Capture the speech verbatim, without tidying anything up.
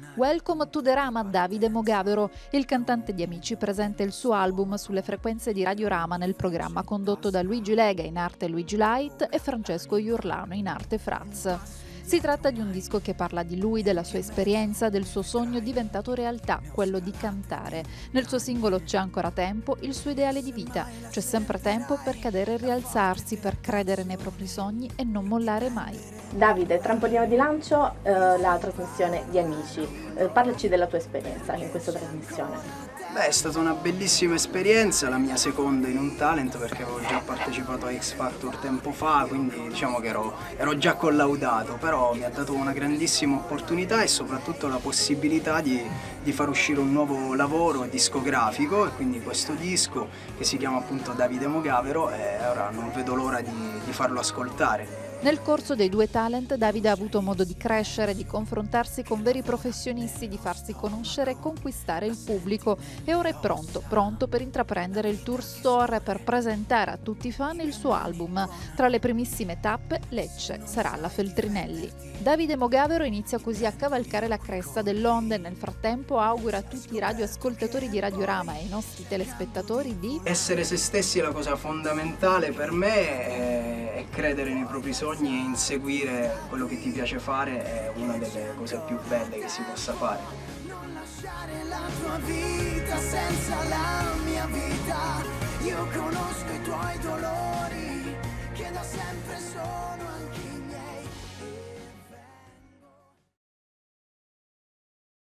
Welcome to the Rama, Davide Mogavero. Il cantante di Amici presenta il suo album sulle frequenze di Radio Rama nel programma condotto da Luigi Lega in arte Luigi Light e Francesco Iurlano in arte Fraz. Si tratta di un disco che parla di lui, della sua esperienza, del suo sogno diventato realtà, quello di cantare. Nel suo singolo C'è ancora tempo, il suo ideale di vita. C'è sempre tempo per cadere e rialzarsi, per credere nei propri sogni e non mollare mai. Davide, trampolino di lancio, eh, la trasmissione di Amici. Eh, parlaci della tua esperienza in questa trasmissione. Beh, è stata una bellissima esperienza, la mia seconda in un talent, perché avevo già partecipato a X Factor tempo fa, quindi diciamo che ero, ero già collaudato, però mi ha dato una grandissima opportunità e soprattutto la possibilità di, di far uscire un nuovo lavoro discografico, e quindi questo disco che si chiama appunto Davide Mogavero, e ora non vedo l'ora di, di farlo ascoltare. Nel corso dei due talent Davide ha avuto modo di crescere, di confrontarsi con veri professionisti, di farsi conoscere e conquistare il pubblico e ora è pronto, pronto per intraprendere il tour store e per presentare a tutti i fan il suo album. Tra le primissime tappe Lecce, sarà alla Feltrinelli. Davide Mogavero inizia così a cavalcare la cresta dell'onda e nel frattempo augura a tutti i radioascoltatori di Radio Rama e ai nostri telespettatori di essere se stessi è la cosa fondamentale per me, è, è credere nei propri sogni e inseguire quello che ti piace fare è una delle cose più belle che si possa fare. Non lasciare la tua vita senza la mia vita, io conosco i tuoi dolori, che da sempre sono anch'io.